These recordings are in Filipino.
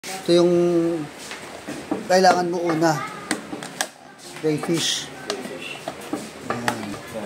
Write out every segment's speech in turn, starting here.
Ito yung kailangan mo una. Crayfish. Ayan.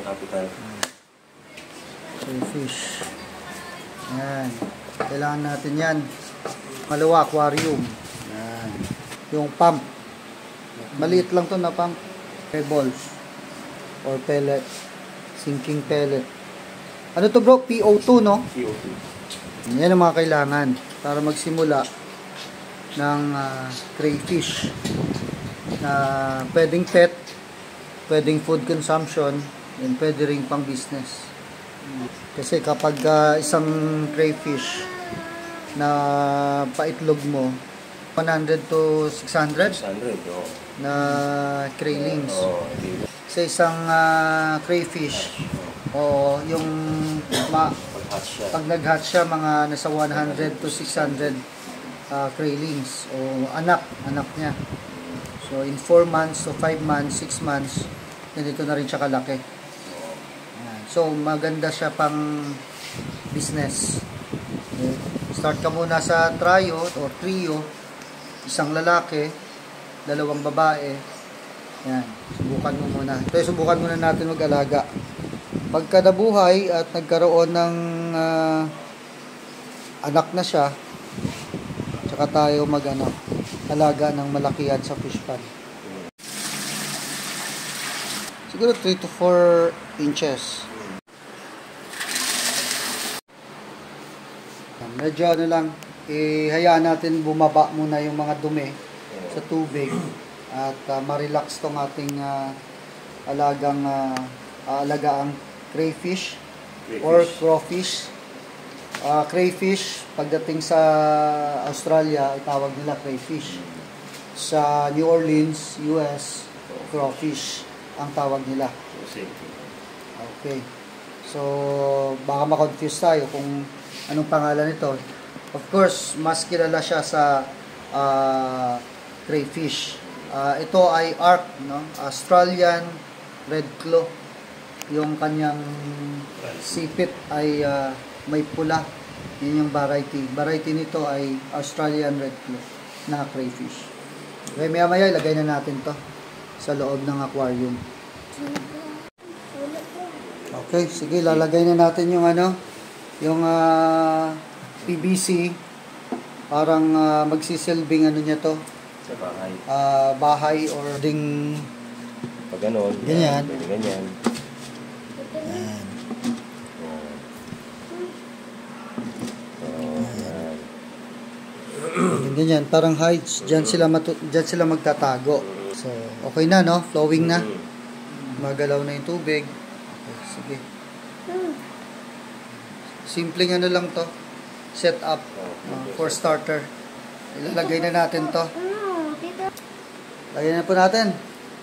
Crayfish. Ayan. Kailangan natin yan. Malawa, aquarium. Ayan. Yung pump. Maliit lang to na pump. Balls. Or pellet. Sinking pellet. Ano to bro? PO2 no? PO2. Yan ang mga kailangan para magsimula ng crayfish na pwedeng pet, pwedeng food consumption, and pwede rin pang business. Kasi kapag isang crayfish na paitlog mo 100 to 600 oh. na craylings. Oh, sa isang crayfish o yung pag nag-hatch siya mga nasa 100 to 600 craylings o anak niya. So in 4 months to 5 months, 6 months, ganito na rin siya kalaki. So maganda siya pang business. Okay. Start ka muna sa trio or trio, isang lalaki, dalawang babae. Yan, subukan mo muna. Ito, subukan muna natin mag-alaga. Pagka nabuhay at nagkaroon ng anak na siya, tsaka tayo alaga ng malakihan sa fish pan. Siguro 3 to 4 inches. Medyo lang, hayaan natin bumaba muna yung mga dumi sa tubig at ma-relax tong ating alagaang crayfish or crawfish. Crayfish, pagdating sa Australia, tawag nila crayfish. Sa New Orleans, US, crawfish ang tawag nila. Okay. So, baka ma-confuse tayo kung anong pangalan nito. Of course, mas kilala siya sa crayfish. Ito ay ARC, no? Australian Red Claw. Yung kanyang sipit ay may pula. Yun yung variety. Variety nito ay Australian Red Claw na crayfish. Okay, maya-maya ilagay na natin to sa loob ng aquarium. Okay, sige, lalagay na natin yung yung PVC. Parang magsisilbing niya to sa bahay. Bahay or ding pag ganon, ganyan. Ganyan. Ganyan, parang hides. Diyan sila magtatago. So, okay na, no? Flowing na. Magalaw na yung tubig. Okay, sige. Simpleng lang to. Set up for starter. Ilalagay na natin to. Lagyan na po natin.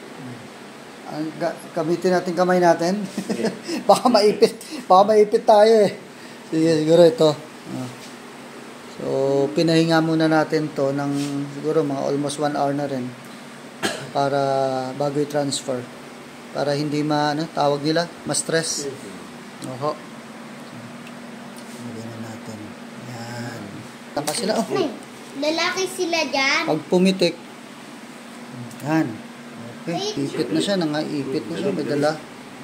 Gamitin natin kamay natin. Baka maipit tayo eh. Sige, siguro ito. So, pinahinga muna natin to ng siguro mga almost 1 hour na rin para bago i-transfer. Para hindi tawag nila, ma-stress. Oho. Lagyan na natin. Yan. Taka sila, oh. Lalaki sila dyan. Pag pumitik, yan. Okay. Ipit na siya, nangaipit na siya, may dala.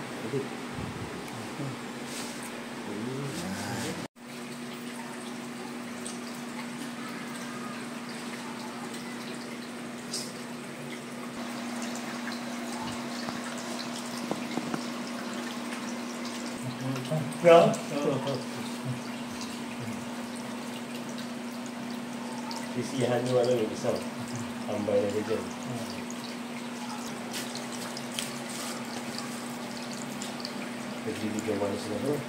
Yeah. Sisiyahan nyo yung isa. Tambay na dyan. Nagbibigyan mo sila doon.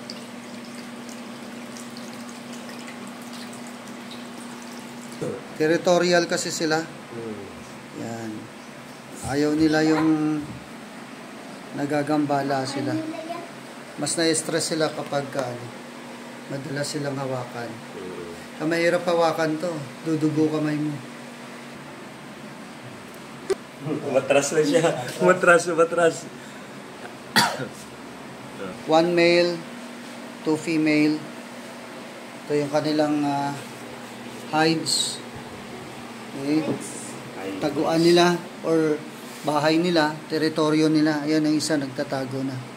Territorial kasi sila. Yan. Ayaw nila yung nagagambala sila. Mas na-stress sila kapag madalas silang hawakan. Mahirap hawakan to. Dudugo kamay mo. Matras na siya. Matras. 1 male, 2 female. Ito yung kanilang hides. Okay. Taguan nila or bahay nila, teritoryo nila. Ayan ang isa nagtatago na.